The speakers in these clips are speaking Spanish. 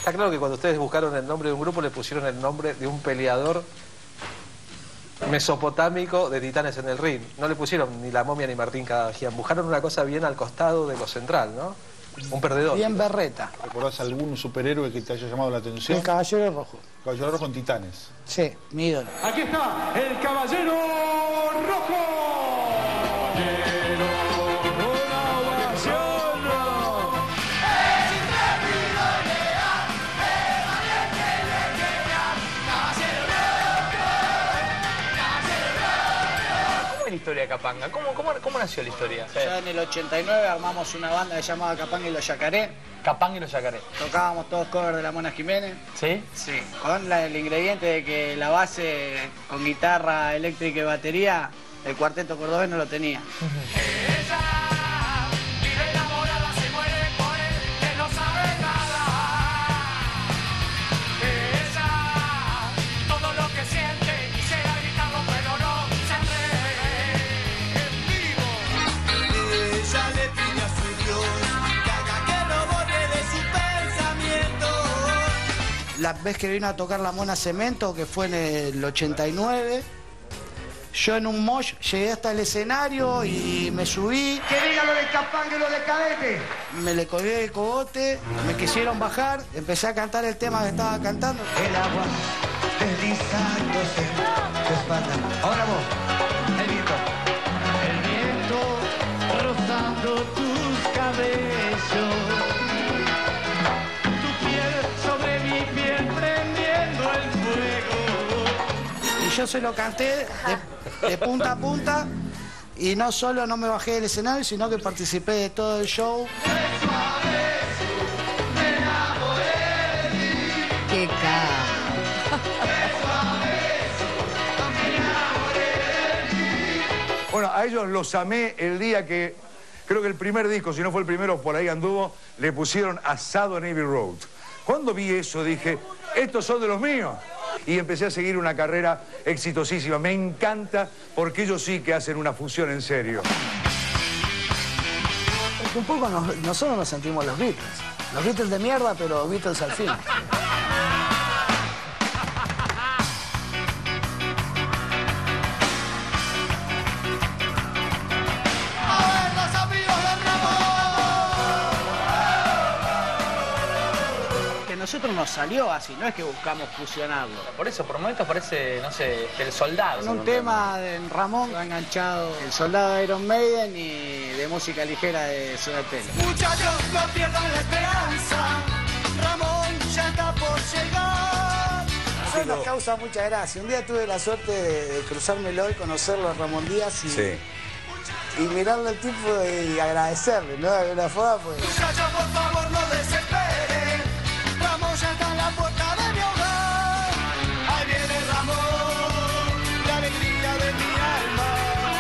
Está claro que cuando ustedes buscaron el nombre de un grupo le pusieron el nombre de un peleador mesopotámico de Titanes en el Ring. No le pusieron ni La Momia ni Martín Cadagian. Buscaron una cosa bien al costado de lo central, ¿no? Un perdedor. Bien berreta. ¿Recordás algún superhéroe que te haya llamado la atención? El Caballero Rojo. Caballero Rojo en Titanes. Sí, mi ídolo. Aquí está el Caballero Rojo. La historia de Capanga, ¿cómo nació la historia? Ya en el 89 armamos una banda que se llamaba Capanga y los Yacaré. Capanga y los Yacaré. Tocábamos todos covers de la Mona Jiménez. ¿Sí? Sí. Con el ingrediente de que la base con guitarra eléctrica y batería, el cuarteto cordobés no lo tenía. La vez que vino a tocar la Mona Cemento, que fue en el 89, yo en un mosh llegué hasta el escenario y me subí. Que diga lo de Capanga y lo de Cadete. Me le colgué el cogote, me quisieron bajar, empecé a cantar el tema que estaba cantando. El agua deslizándose tu espalda. Ahora vos, el viento. El viento rozando tus cabellos. Yo se lo canté de punta a punta y no solo no me bajé del escenario, sino que participé de todo el show. ¡Qué capo! Bueno, a ellos los amé el día que, creo que el primer disco, si no fue el primero, por ahí anduvo, le pusieron Asado en Abbey Road. Cuando vi eso dije, estos son de los míos. Y empecé a seguir una carrera exitosísima. Me encanta porque ellos sí que hacen una fusión en serio. Porque un poco nosotros nos sentimos los Beatles. Los Beatles de mierda, pero Beatles al fin. Nosotros nos salió así, no es que buscamos fusionarlo. Por eso, por momentos parece, no sé, El Soldado. En un tema de Ramón ha enganchado El Soldado de Iron Maiden y de música ligera de Soda Stereo. Muchachos, no pierdan la esperanza. Ramón ya está por llegar. Eso nos causa mucha gracia. Un día tuve la suerte de cruzármelo y conocerlo a Ramón Díaz y mirarle al tipo y agradecerle, ¿no? De alguna forma, pues. Muchachos, por favor, no desesperen. Ramón ya está en la puerta de mi hogar. Ahí viene Ramón, la alegría de mi alma.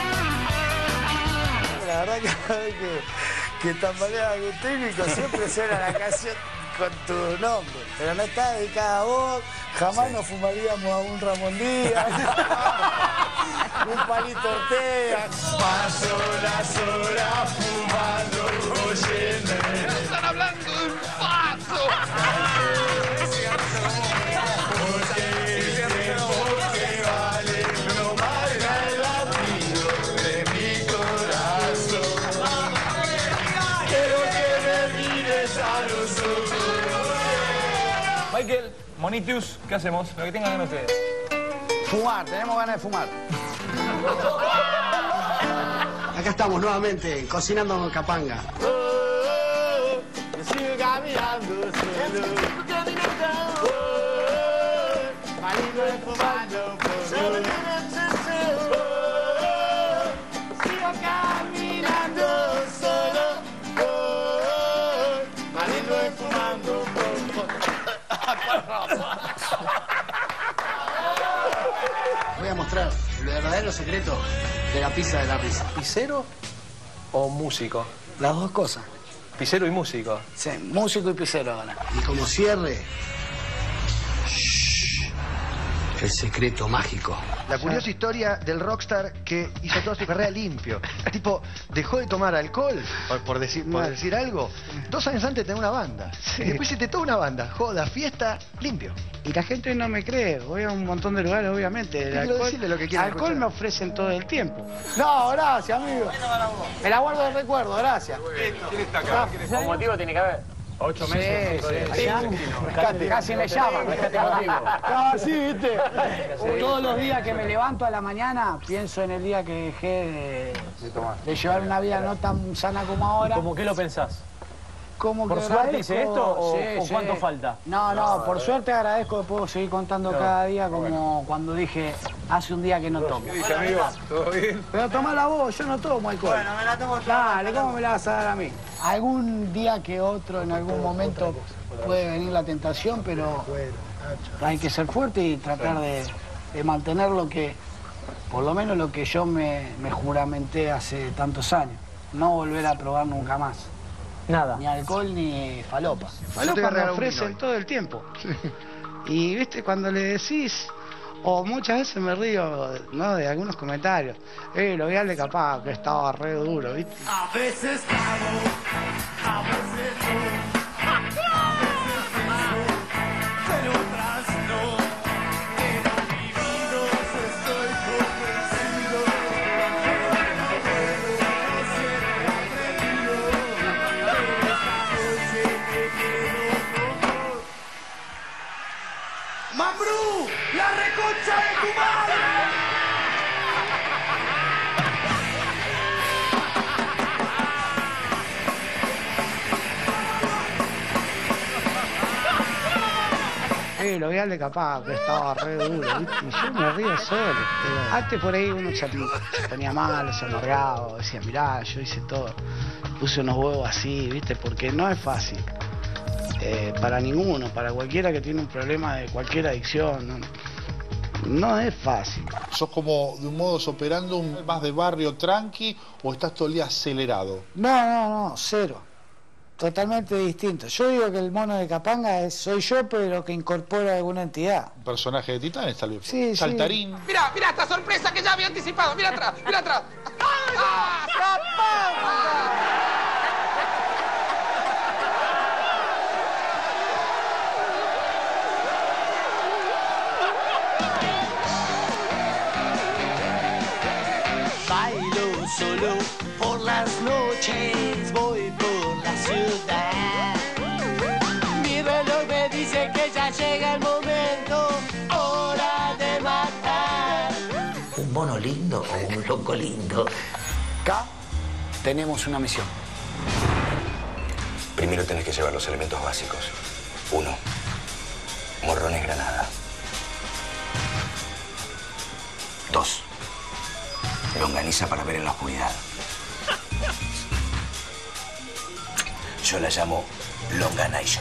La verdad que cada vez que tambalea algún técnico siempre suena la canción con tu nombre. Pero no está dedicada a vos, jamás nos fumaríamos a un Ramón Díaz, un Palito Ortega. Paso las horas fumando, óyeme. Están hablando de un paso. Michael, Monitius, ¿qué hacemos? Lo que tengan ganas ustedes. Fumar, tenemos ganas de fumar. Acá estamos nuevamente, cocinando con Capanga. Sigo caminando solo. Marino fumando solo. Sigo caminando solo. Marino fumando Voy a mostrar el verdadero secreto de la pizza de la risa. ¿Pisero o músico? Las dos cosas. Pisero y músico. Sí, músico y pisero ahora. Y como cierre, El secreto mágico. La curiosa historia del rockstar que hizo toda su carrera limpio. Tipo, dejó de tomar alcohol, por decir algo, 2 años antes de tener una banda. Sí. Y después hiciste toda una banda, joda, fiesta, limpio. Y la gente no me cree. Voy a un montón de lugares, obviamente. El Pero alcohol, decirle lo que quieran alcohol escuchar. me ofrecen todo el tiempo. No, gracias, amigo. Me la guardo de recuerdo, gracias. ¿Quién está acá? Un motivo tiene que haber. 8 meses. Casi me llaman. No, sí, viste. Todos los días que me levanto a la mañana pienso en el día que dejé de llevar una vida no tan sana como ahora. ¿Cómo qué lo pensás? Como ¿Por que suerte agradezco- hice esto o Sí. cuánto falta? No, por suerte agradezco que puedo seguir contando cada día como cuando dije hace un día que no tomo. ¿Qué dice, amigo? ¿Todo bien? Pero tomala vos, yo no tomo alcohol. Bueno, me la tomo yo. Dale, ¿cómo me la vas a dar a mí? Algún día que otro, en algún momento, puede venir la tentación, pero hay que ser fuerte y tratar de mantener lo que, por lo menos lo que yo me juramenté hace tantos años. No volver a probar nunca más. Nada. Ni alcohol ni falopa. Yo te voy a Falopa me regalar un ofrecen vino todo el tiempo. Y viste, cuando le decís, o muchas veces me río, ¿no?, de algunos comentarios. Lo vi al de capaz, que estaba re duro, ¿viste? A veces cago, a veces no. Pero otras no. En vividos estoy convencido. No puedo ser atrevido. Pero esta noche me quedo con vos. ¡Mambrú! ¡La reconcha de tu madre! Lo vi al de capaz, que estaba re duro, ¿viste? Y yo me río solo. Antes por ahí uno se ponía mal, se amargaba, decía, mirá, yo hice todo. Puse unos huevos así, ¿viste? Porque no es fácil. Para ninguno, para cualquiera que tiene un problema de cualquier adicción, no es fácil. ¿Sos como de un modo operando más de barrio tranqui o estás todo el día acelerado? No, cero. Totalmente distinto. Yo digo que el mono de Capanga soy yo, pero que incorpora alguna entidad. Un personaje de Titanes, tal vez. Sí, Saltarín. Mirá esta sorpresa que ya había anticipado. Mira atrás, mira atrás. ¡Ah! Bailo solo por las noches, voy por la ciudad. Mi reloj me dice que ya llega el momento, hora de matar. ¿Un mono lindo o un loco lindo? Acá tenemos una misión. Primero tenés que llevar los elementos básicos. 1. Morrones granada. 2. Longaniza para ver en la oscuridad. Yo la llamo Longanization.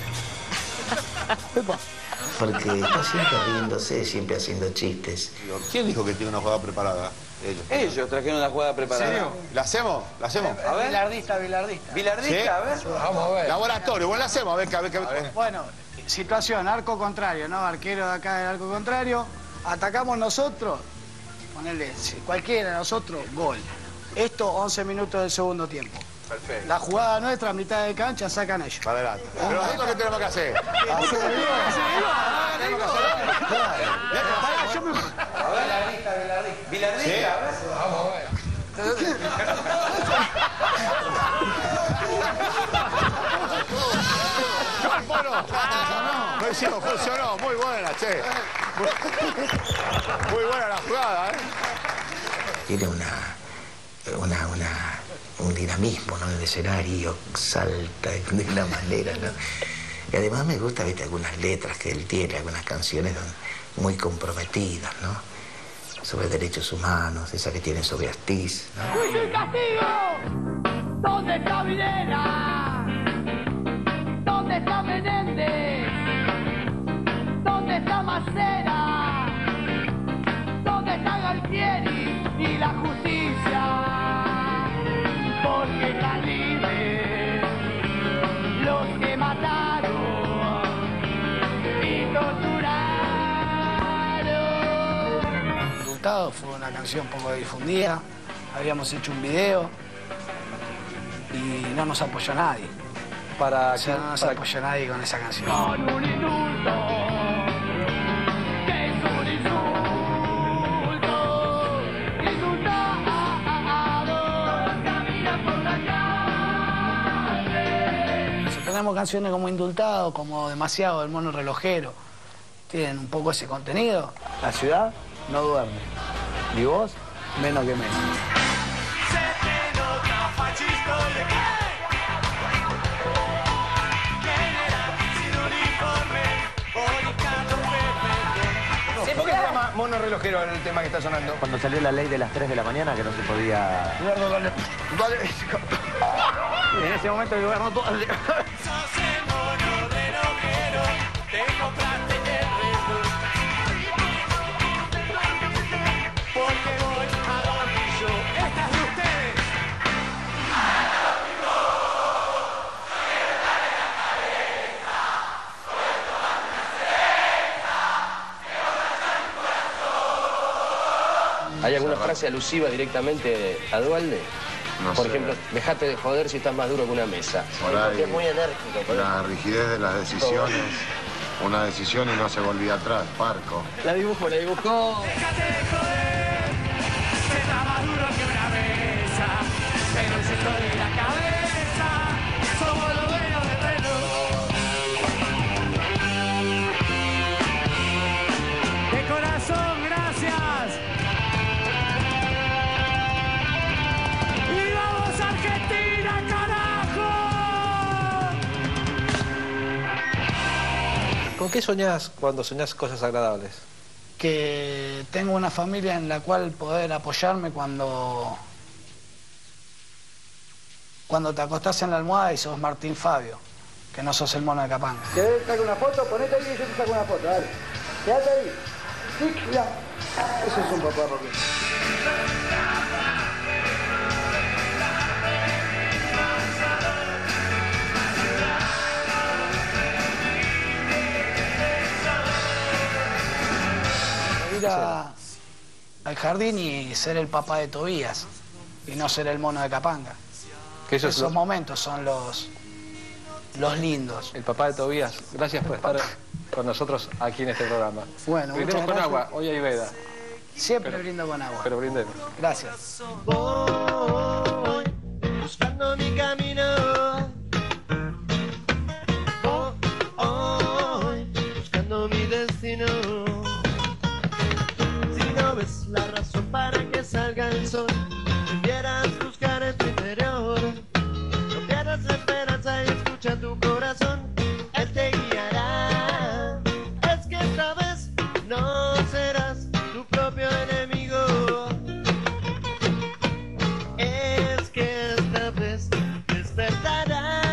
Porque está siempre riéndose, siempre haciendo chistes. ¿Quién dijo que tiene una jugada preparada? Ellos trajeron una jugada preparada. ¿En serio? ¿La hacemos? ¿La hacemos? A ver. Bilardista. ¿Bilardista? ¿Sí? A ver. Vamos a ver. Laboratorio, bueno, la hacemos, a ver. Bueno, situación, arco contrario, ¿no? Arquero de acá del arco contrario. Atacamos nosotros, ponele, cualquiera de nosotros, gol. Esto, 11 minutos del segundo tiempo. Perfecto. La jugada nuestra, a mitad de cancha, sacan ellos. Para adelante. Pero nosotros, ¿qué tenemos que hacer? ¿Bilardista? A ver. Vamos a ver. No hicimos, funcionó, muy buena, che. Muy buena la jugada, ¿eh? Tiene un dinamismo, ¿no? El escenario salta de una manera, ¿no? Y además me gusta, viste, algunas letras que él tiene, algunas canciones muy comprometidas, ¿no? Sobre derechos humanos, esa que tiene sobre Astiz, ¿no? ¡Juicio y castigo! ¿Dónde está Videla? ¿Dónde está Menéndez? ¿Dónde está Macera? ¿Dónde está Galtieri y la justicia? Porque están libres los que mataron y torturaron una canción poco difundida, habíamos hecho un video y no nos apoyó nadie. No nos apoyó nadie con esa canción. Tenemos canciones como Indultado, como Demasiado, El Mono Relojero. Tienen un poco ese contenido. La ciudad no duerme. Y vos, menos que menos. ¿Por qué se llama Mono Relojero el tema que está sonando? Cuando salió la ley de las 3 de la mañana que no se podía... Eduardo, dale. En ese momento el gobierno todo... ¿Hay alguna frase alusiva directamente a Duhalde? No Por sé. ejemplo, dejate de joder si estás más duro que una mesa. Por ahí, Porque es muy enérgico. por la rigidez de las decisiones, una decisión y no se volvía atrás, Parco. La dibujó, la dibujó. De corazón, gracias. ¡Y vamos Argentina, carajo! ¿Con qué soñás cuando soñás cosas agradables? Que tengo una familia en la cual poder apoyarme cuando te acostás en la almohada y sos Martín Fabio, que no sos el Mono de Capanga. ¿Querés sacar una foto? Ponete ahí y yo te saco una foto, dale. Quédate ahí. Sí, mirá. Eso es un papá rockero. Ir al jardín y ser el papá de Tobías y no ser el Mono de Capanga. Que eso es Esos lo- momentos son los lindos. El papá de Tobías, gracias por estar con nosotros aquí en este programa. Bueno, Brindemos muchas con gracias. agua, hoy hay veda, Siempre brindo con agua. pero brindemos. Gracias. Voy buscando mi camino. Voy buscando mi destino. Si no ves la razón para que salga el sol, debieras buscar en tu interior. No pierdas la esperanza y escucha tu corazón. Él te guiará. Es que esta vez no serás tu propio enemigo. Es que esta vez despertarás.